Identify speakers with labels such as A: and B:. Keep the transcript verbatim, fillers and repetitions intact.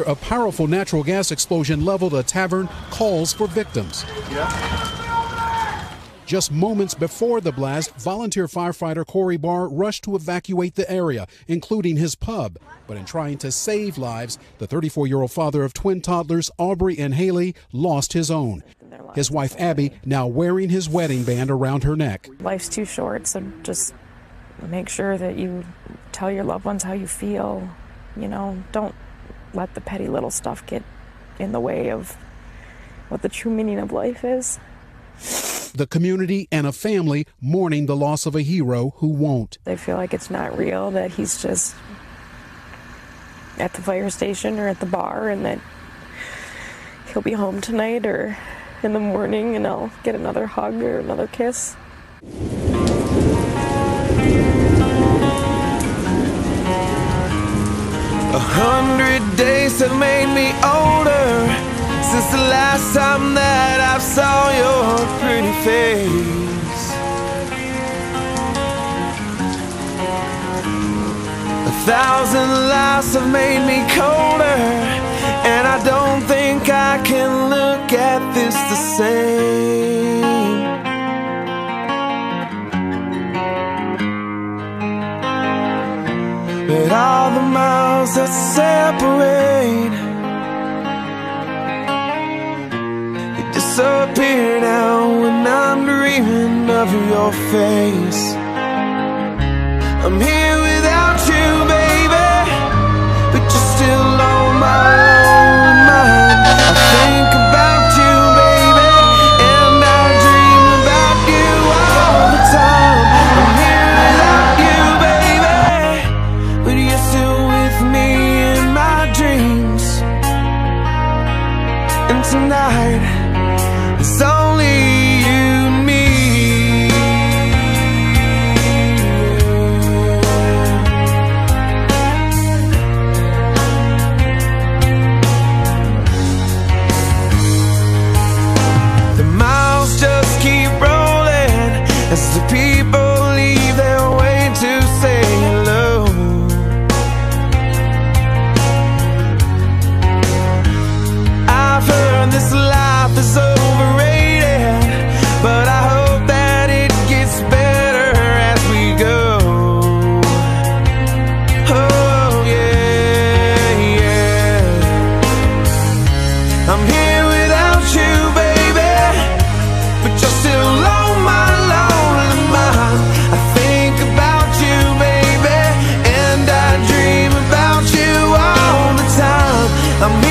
A: A powerful natural gas explosion leveled a tavern, calls for victims. Yeah. Just moments before the blast, volunteer firefighter Corey Barr rushed to evacuate the area, including his pub. But in trying to save lives, the thirty-four-year-old father of twin toddlers, Aubrey and Haley, lost his own. His wife, Abby, now wearing his wedding band around her neck.
B: Life's too short, so just make sure that you tell your loved ones how you feel. You know, don't let the petty little stuff get in the way of what the true meaning of life is.
A: The community and a family mourning the loss of a hero who won't.
B: They feel like it's not real, that he's just at the fire station or at the bar, and that he'll be home tonight or in the morning and I'll get another hug or another kiss.
C: A hundred days have made me older since the last time that I saw your pretty face. A thousand lives have made me colder, and I don't think I can look at this the same. But all the miles that separate, they disappear now when I'm dreaming of your face. I'm here without you, baby, but you're still on my lonely mind. I think about you, baby, and I dream about you all the time. I'm here without you, baby, but you're still with me in my dreams. And tonight, it's only you and me. The miles just keep rolling as the people leave their way to say hello. I've heard this life is overrated, but I hope that it gets better as we go. Oh yeah, yeah. I'm here without you, baby, but you're still on my lonely mind. I think about you, baby, and I dream about you all the time. I'm here